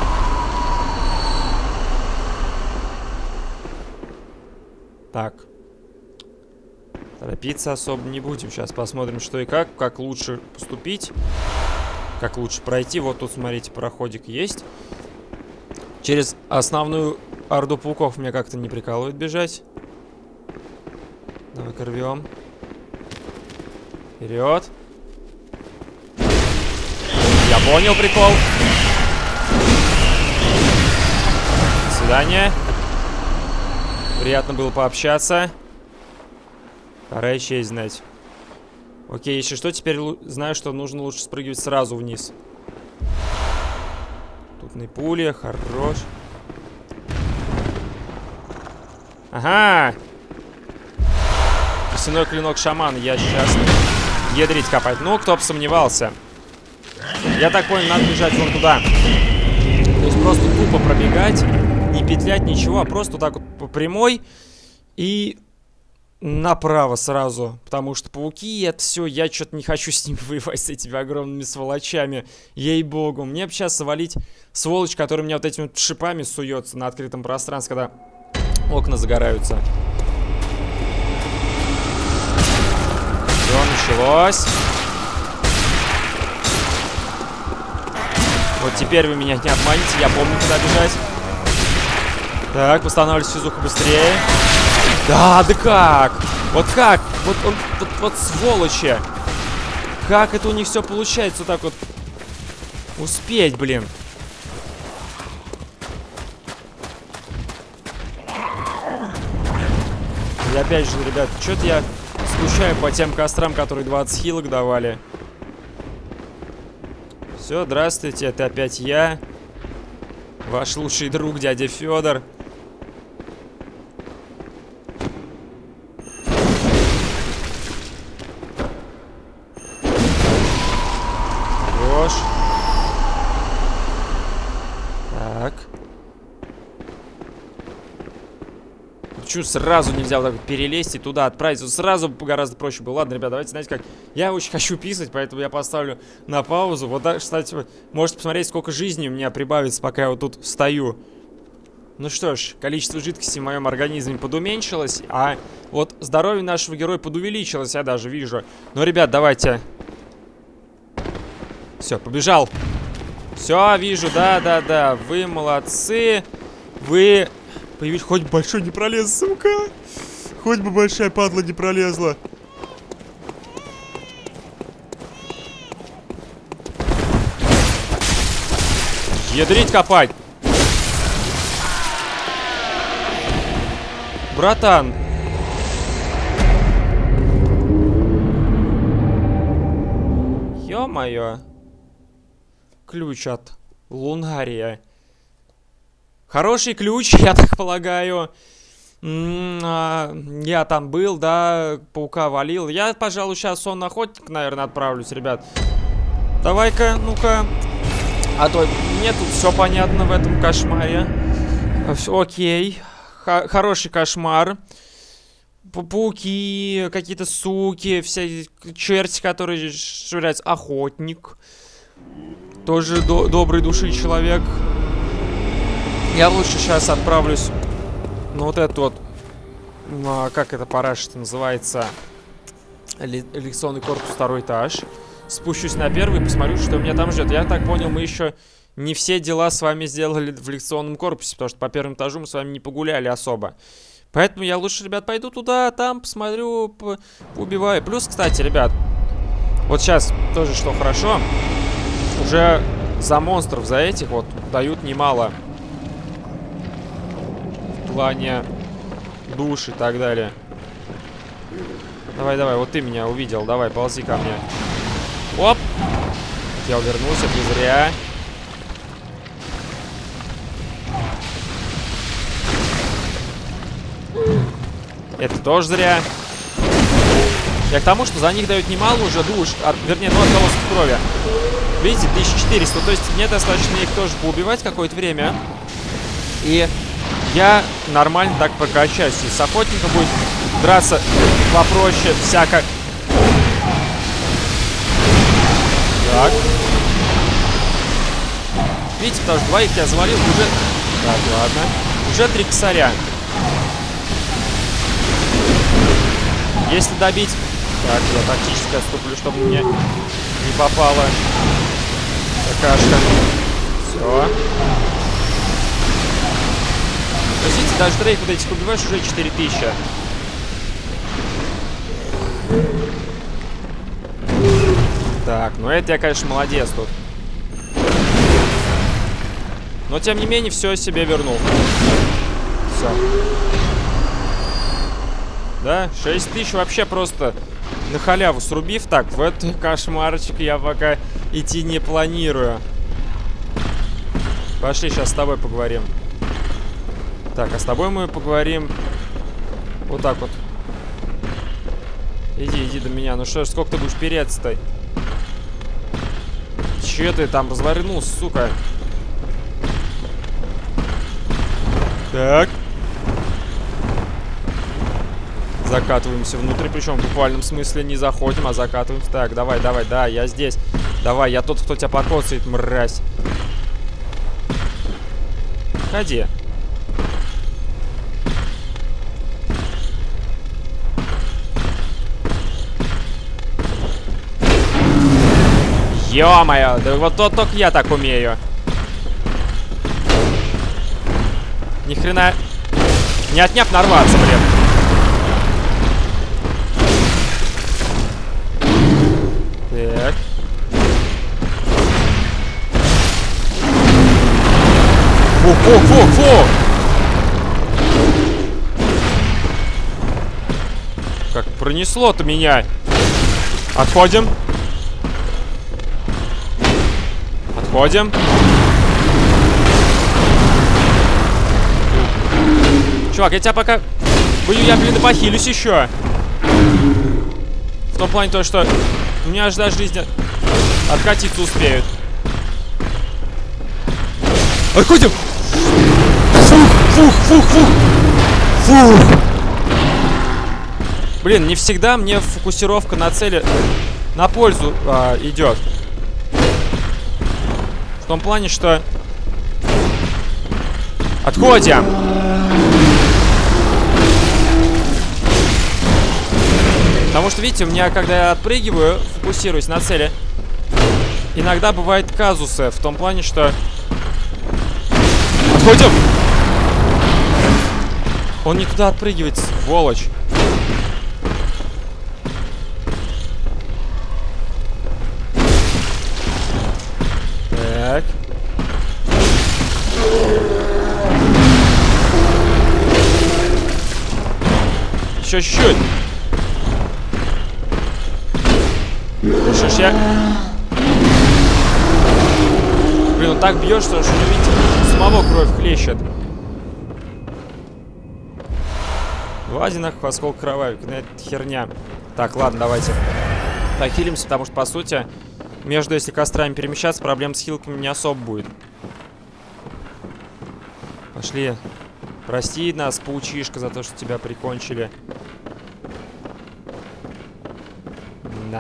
Speaker 1: Так. Торопиться особо не будем. Сейчас посмотрим, что и как. Как лучше поступить. Как лучше пройти. Вот тут, смотрите, проходик есть. Через основную орду пауков меня как-то не прикалывает бежать. Давай-ка рвем. Вперед. Я понял прикол. До свидания. Приятно было пообщаться. Пора исчезнуть. Окей, если что, теперь знаю, что нужно лучше спрыгивать сразу вниз. Тутные пули, хорош. Ага! Костяной клинок шамана, я счастлив. Ядрить копать. Ну, кто бы сомневался. Я так понял, надо бежать вон туда. То есть просто тупо пробегать, не петлять, ничего, а просто вот так вот по прямой и направо сразу. Потому что пауки, это все, я что-то не хочу с ними воевать, с этими огромными сволочами. Ей-богу. Мне бы сейчас свалить сволочь, который у меня вот этими вот шипами суется на открытом пространстве, когда окна загораются. Все, началось. Вот теперь вы меня не обманете, я помню, куда бежать. Так, восстанавливать физуху быстрее. Да, да как? Вот как? Вот, он, вот, вот сволочи. Как это у них все получается вот так вот успеть, блин. И опять же, ребят, что-то я скучаю по тем кострам, которые двадцать хилок давали. Все, здравствуйте, это опять я. Ваш лучший друг, дядя Федор. Хорош. Так. Почему сразу нельзя вот так вот перелезть и туда отправиться? Сразу гораздо проще было. Ладно, ребят, давайте, знаете как, я очень хочу писать, поэтому я поставлю на паузу. Вот так, кстати, можете посмотреть, сколько жизни у меня прибавится, пока я вот тут стою. Ну что ж, количество жидкости в моем организме подуменьшилось, а вот здоровье нашего героя подувеличилось, я даже вижу. Но, ребят, давайте. Все, побежал. Все, вижу, да-да-да, вы молодцы. Вы... Появись, хоть большой не пролез, сука. Хоть бы большая падла не пролезла. Ядрить копать. Братан. Ё-моё. Ключ от Лунария. Хороший ключ, я так полагаю. М-м, а, я там был, да, паука валил. Я, пожалуй, сейчас сонный охотник, наверное, отправлюсь, ребят. Давай-ка, ну-ка. А то мне тут все понятно в этом кошмаре. Окей. Х- хороший кошмар. Пауки, какие-то суки, все черти, которые швыряются. Охотник. Тоже до- доброй души человек. Я лучше сейчас отправлюсь на вот этот вот, а, как это параша называется, лекционный корпус, второй этаж. Спущусь на первый и посмотрю, что меня там ждет. Я так понял, мы еще не все дела с вами сделали в лекционном корпусе, потому что по первому этажу мы с вами не погуляли особо. Поэтому я лучше, ребят, пойду туда, там посмотрю, по поубиваю. Плюс, кстати, ребят, вот сейчас тоже что хорошо, уже за монстров, за этих вот дают немало. В плане душ и так далее. Давай, давай, вот ты меня увидел. Давай, ползи ко мне. Оп! Я увернулся, не зря. Это тоже зря. Я к тому, что за них дают немало уже душ. А, вернее, ну, отголоски крови. Видите, тысяча четыреста. То есть мне достаточно их тоже поубивать какое-то время. И я нормально так прокачаюсь. И с охотником будет драться попроще, всяко. Так. Видите, потому что двоих я завалил уже... Так, ладно. Уже три косаря. Если добить... Так, я тактически отступлю, чтобы мне не попало какашка. Все. Видите, даже трейк вот этих убиваешь, уже четыре тысячи. Так, ну это я, конечно, молодец тут. Но, тем не менее, все себе вернул. Все. Да, шесть тысяч вообще просто на халяву срубив. Так, в этот кошмарчик я пока идти не планирую. Пошли, сейчас с тобой поговорим. Так, а с тобой мы поговорим вот так вот. Иди, иди до меня. Ну что ж, сколько ты будешь переться-то? Че ты там развернулся, сука? Так. Закатываемся внутрь, причем в буквальном смысле не заходим, а закатываемся. Так, давай, давай, да, я здесь. Давай, я тот, кто тебя покоцает, мразь. Ходи. Ё-моё, да вот то только я так умею. Ни хрена не отняв нарваться, блин. Так. Фу-фу-фу-фу! Как пронесло-то меня. Отходим. Отходим. Чувак, я тебя пока... Бою, я, блин, и похилюсь еще. В том плане то, что у меня аж даже жизни откатиться успеют. Отходим! Фух, фух, фух, фух. Фух. Блин, не всегда мне фокусировка на цели на пользу а, идет. В том плане, что... Отходим! Потому что, видите, у меня, когда я отпрыгиваю, фокусируюсь на цели, иногда бывают казусы. В том плане, что... Отходим! Он не туда отпрыгивает, сволочь. Так. Еще чуть-чуть. Слушай, я... Блин, он так бьет, что, что видите, самого кровь хлещет. Два одинаковых осколка кровавик. Ну, это херня. Так, ладно, давайте похилимся, потому что, по сути, между, если кострами перемещаться, проблем с хилками не особо будет. Пошли. Прости нас, паучишка, за то, что тебя прикончили. Да.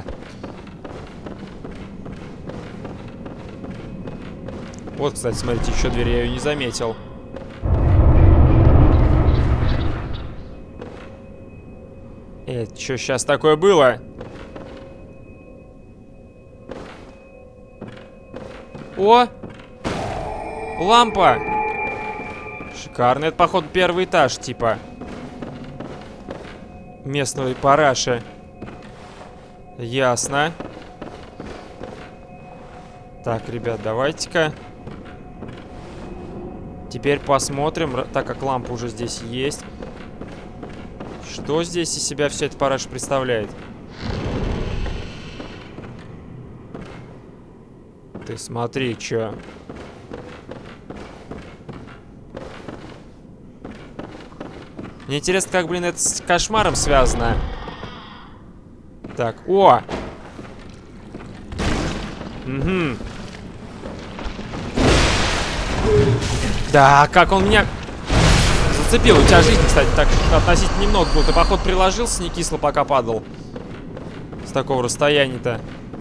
Speaker 1: Вот, кстати, смотрите, еще дверь, я ее не заметил. Это что сейчас такое было? О! Лампа! Шикарно. Это, походу, первый этаж, типа. Местного параши. Ясно. Так, ребят, давайте-ка. Теперь посмотрим, так как лампа уже здесь есть. Что здесь из себя все это параш представляет? Ты смотри, чё. Мне интересно, как, блин, это с кошмаром связано. Так, о! Угу. Да, как он меня зацепил. У тебя жизнь, кстати, так относительно немного было. Ты, походу, приложился, не кисло, пока падал. С такого расстояния-то.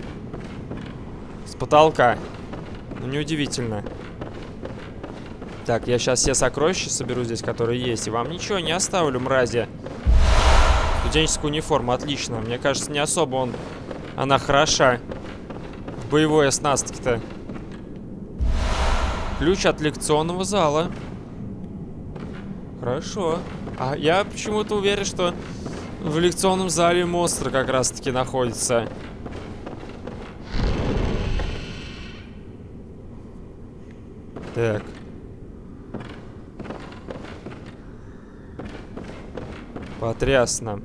Speaker 1: С потолка. Ну, неудивительно. Так, я сейчас все сокровища соберу здесь, которые есть. И вам ничего не оставлю, мрази. Студенческая униформа, отлично. Мне кажется, не особо он... Она хороша. Боевой оснастки-то. Ключ от лекционного зала. Хорошо. А я почему-то уверен, что в лекционном зале монстр как раз-таки находится. Так. Потрясно.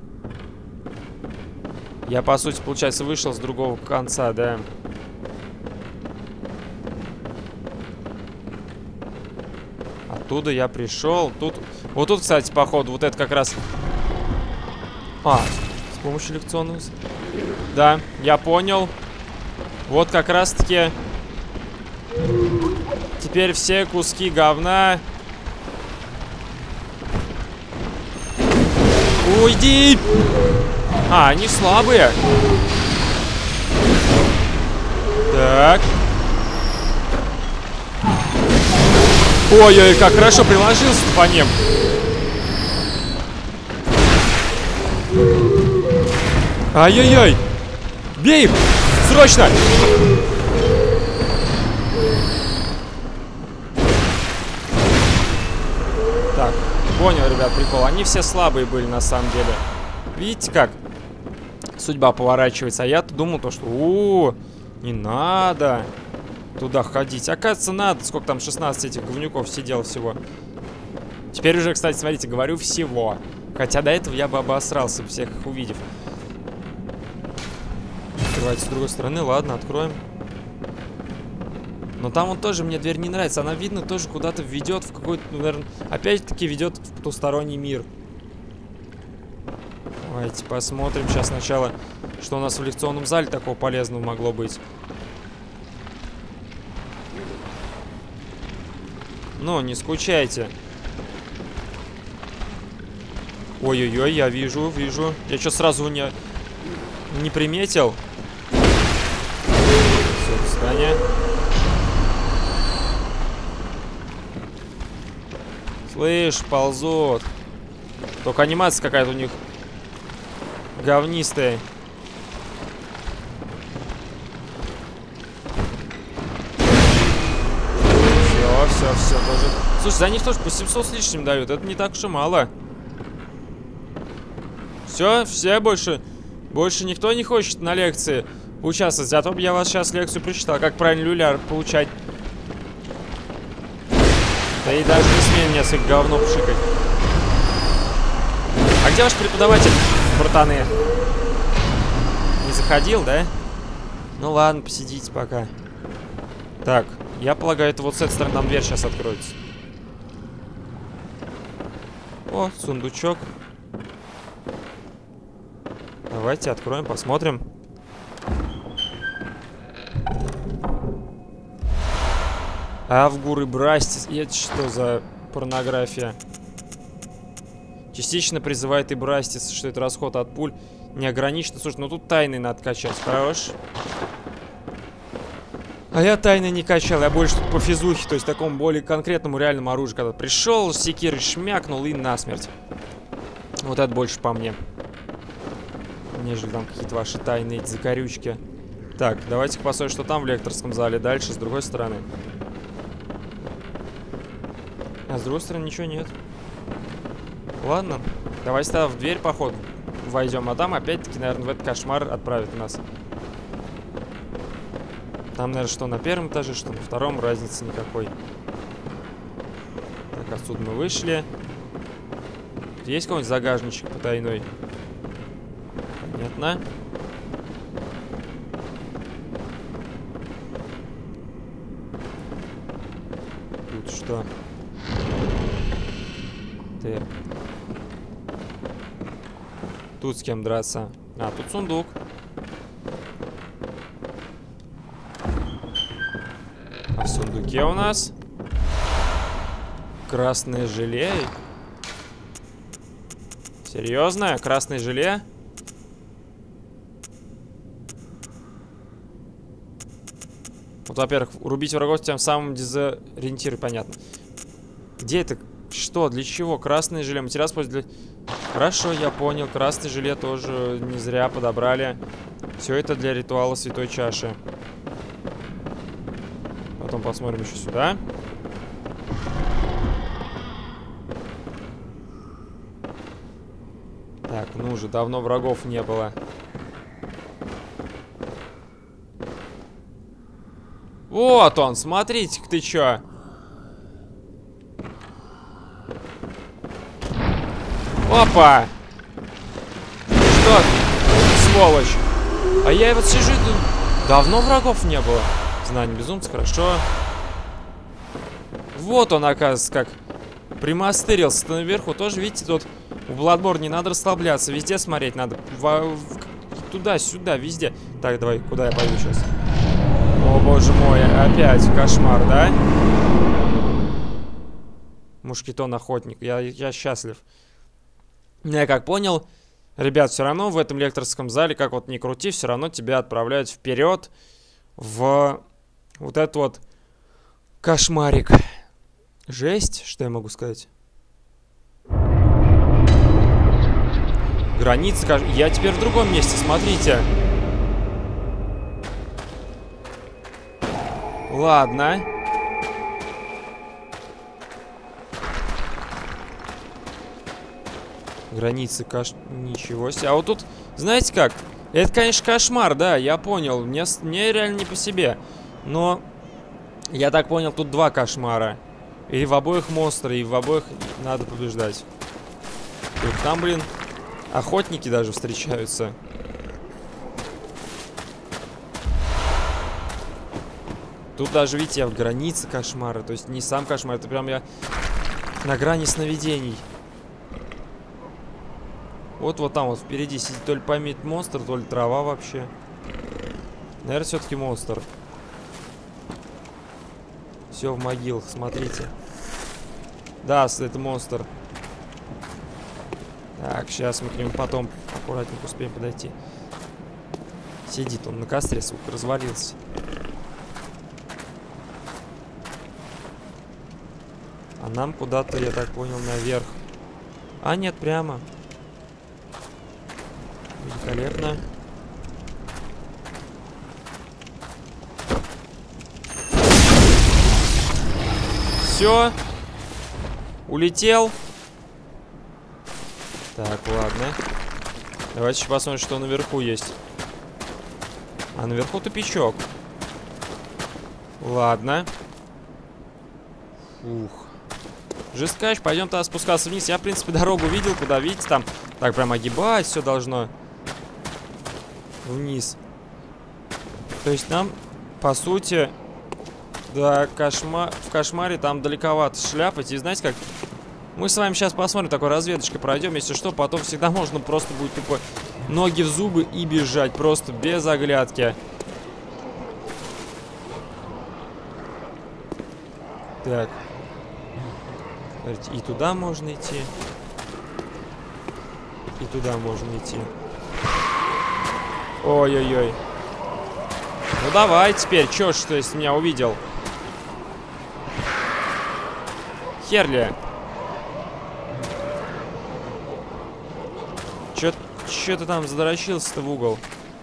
Speaker 1: Я, по сути, получается, вышел с другого конца, да? Оттуда я пришел. Тут... Вот тут, кстати, походу, вот это как раз... А, с помощью лекционного... Да, я понял. Вот как раз-таки... Теперь все куски говна... Уйди! А, они слабые. Так. Ой-ой, как хорошо приложился по ним. Ай-яй-яй. Бей их! Срочно! Так, понял, ребят, прикол. Они все слабые были на самом деле. Видите как? Судьба поворачивается. А я-то думал то, что... О, не надо туда ходить. Оказывается, надо. Сколько там, шестнадцать этих говнюков сидел всего. Теперь уже, кстати, смотрите, говорю всего. Хотя до этого я бы обосрался, всех их увидев. Открывается с другой стороны. Ладно, откроем. Но там он тоже, мне дверь не нравится. Она, видно, тоже куда-то ведет в какой-то, наверное... Опять-таки ведет в потусторонний мир. Давайте посмотрим сейчас сначала, что у нас в лекционном зале такого полезного могло быть. Ну, не скучайте. Ой-ой-ой, я вижу, вижу. Я что, сразу не, не приметил? Все, встань. Слышь, ползут. Только анимация какая-то у них говнистая. Все, все, все тоже. Слушай, за них тоже по семьсот с лишним дают. Это не так уж и мало. Все, все больше. Больше никто не хочет на лекции участвовать. Зато бы я вас сейчас лекцию прочитал, как правильно люляр получать. Да и даже не смею мне с их говно пшикать. А где ваш преподаватель, братаны? Не заходил, да? Ну ладно, посидите пока. Так, я полагаю, это вот с этой стороны нам дверь сейчас откроется. О, сундучок. Давайте откроем, посмотрим. Авгур и Брастис. И это что за порнография? Частично призывает и Брастис, что это расход от пуль не ограничен. Слушай, ну тут тайны надо качать. Хорош. А я тайны не качал. Я больше тут по физухе, то есть такому более конкретному реальному оружию. Когда пришел, секирой шмякнул и насмерть. Вот это больше по мне. Нежели там какие-то ваши тайные эти закорючки. Так, давайте-ка посмотрим, что там в лекторском зале. Дальше, с другой стороны. А с другой стороны ничего нет. Ладно, давайте тогда в дверь, походу, войдем. А там опять-таки, наверное, в этот кошмар отправит нас. Там, наверное, что на первом этаже, что на втором, разницы никакой. Так, отсюда мы вышли. Есть какой-нибудь загажничек потайной? Понятно. Тут что? Так. Тут с кем драться? А, тут сундук. А в сундуке у нас красное желе. Серьезно? Красное желе? Вот, во-первых, рубить врагов, тем самым дезориентируй, понятно. Где это? Что? Для чего? Красное желе. Материал используют для... Хорошо, я понял. Красное желе тоже не зря подобрали. Все это для ритуала святой чаши. Потом посмотрим еще сюда. Так, ну уже давно врагов не было. Вот он, смотрите-ка ты чё. Опа! Что? Сволочь. А я вот сижу и думаю, давно врагов не было. Знание безумца, хорошо. Вот он, оказывается, как примастырился-то наверху. Тоже, видите, тут в Bloodborne не надо расслабляться. Везде смотреть надо. Туда-сюда, везде. Так, давай, куда я пойду сейчас? О, боже мой, опять кошмар, да? Мушкетон-охотник. Я, я счастлив. Я как понял, ребят, все равно в этом лекторском зале, как вот ни крути, все равно тебя отправляют вперед в вот этот вот кошмарик. Жесть, что я могу сказать? Граница, я теперь в другом месте, смотрите. Ладно. Границы, каш... Ничего себе. А вот тут, знаете как? Это, конечно, кошмар, да, я понял. Мне, мне реально не по себе. Но, я так понял, тут два кошмара. И в обоих монстры, и в обоих надо побеждать. Тут там, блин, охотники даже встречаются. Тут даже, видите, я в границе кошмара. То есть не сам кошмар, это прям я на грани сновидений. Вот-вот там вот впереди сидит то ли память монстр, то ли трава вообще. Наверное, все-таки монстр. Все в могилах, смотрите. Да, это монстр. Так, сейчас мы к нему потом аккуратненько успеем подойти. Сидит он на костре, сука, развалился. А нам куда-то, я так понял, наверх. А, нет, прямо. Великолепно. Все. Улетел. Так, ладно. Давайте еще посмотрим, что наверху есть. А наверху тупичок. Ладно. Ух. Жесткач, пойдем тогда спускаться вниз. Я, в принципе, дорогу видел, куда, видите, там. Так, прям огибать все должно. Вниз. То есть нам, по сути, да, кошмар... в кошмаре там далековато шляпать. И знаете как? Мы с вами сейчас посмотрим, такой разведочкой пройдем. Если что, потом всегда можно просто будет тупо ноги в зубы и бежать. Просто без оглядки. Так. Смотрите, и туда можно идти. И туда можно идти. Ой-ой-ой. Ну давай теперь, чё ж ты, если меня увидел? Херли. Чё, чё ты там задрочился-то в угол?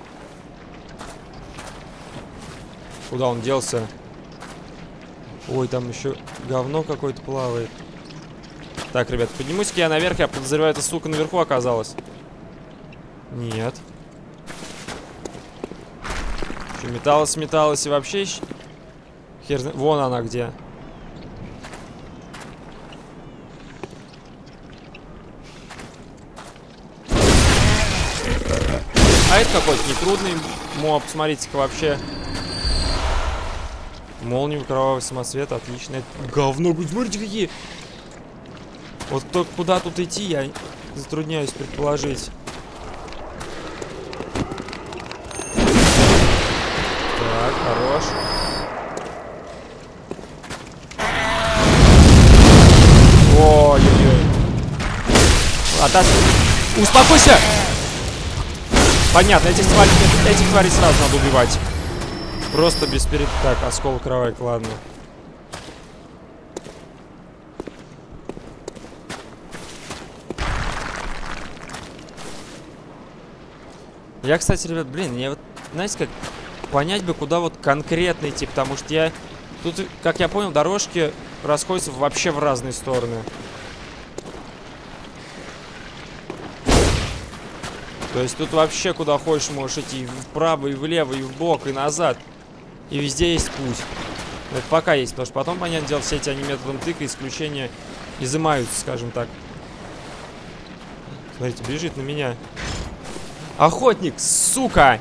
Speaker 1: Куда он делся? Ой, там еще говно какое-то плавает. Так, ребят, поднимусь-ка я наверх. Я подозреваю, эта сука наверху оказалась. Нет. Что, металась, металась и вообще... Хер... Вон она где. А это какой-то нетрудный моб. Смотрите-ка вообще. Молния, кровавый самоцвет. Отлично. Это говно. Смотрите, какие... Вот кто, куда тут идти, я затрудняюсь предположить. Так, хорош. Ой-ой-ой. А, успокойся! Понятно, этих тварей, этих тварей сразу надо убивать. Просто без перед... Так, осколок кровавик, ладно. Я, кстати, ребят, блин, я вот, знаете, как понять бы, куда вот конкретно идти, потому что я... Тут, как я понял, дорожки расходятся вообще в разные стороны. То есть тут вообще куда хочешь можешь идти, и вправо, и влево, и вбок, и назад. И везде есть путь. Это пока есть, потому что потом, понятное дело, все эти они методом тыка, исключения изымаются, скажем так. Смотрите, бежит на меня. Охотник, сука!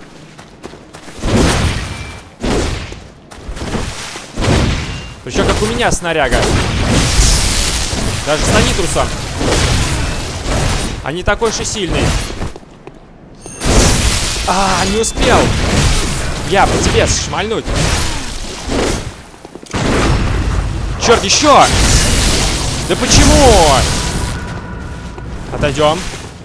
Speaker 1: Причем как у меня снаряга. Даже с анитрусом. А не такой же сильный. А, не успел. Я по тебе шмальнуть. Черт, еще! Да почему? Отойдем.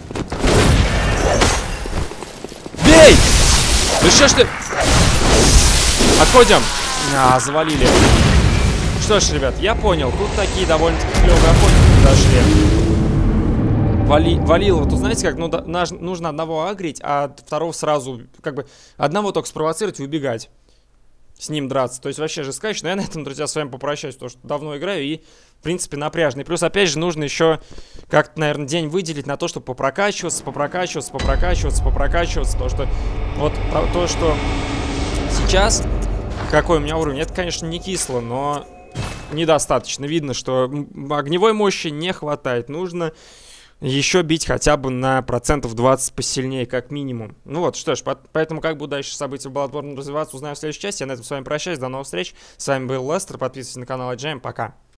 Speaker 1: Бей! Да что ж ты? Отходим. А, завалили. Что ж, ребят, я понял. Тут такие довольно-таки клевые охотники подошли. Вали, валил, вот знаете как, ну, да, наш, нужно одного агрить, а второго сразу, как бы, одного только спровоцировать и убегать. С ним драться. То есть вообще же скач. Но я на этом, друзья, с вами попрощаюсь, потому что давно играю и, в принципе, напряжный. Плюс, опять же, нужно еще как-то, наверное, день выделить на то, чтобы попрокачиваться, попрокачиваться, попрокачиваться, попрокачиваться. То, что вот то, что сейчас, какой у меня уровень, это, конечно, не кисло, но недостаточно. Видно, что огневой мощи не хватает. Нужно еще бить хотя бы на процентов двадцать посильнее, как минимум. Ну вот, что ж, по поэтому как будут дальше события в Bloodborne развиваться, узнаем в следующей части. Я на этом с вами прощаюсь, до новых встреч. С вами был Лестер, подписывайтесь на канал Аджайм, пока.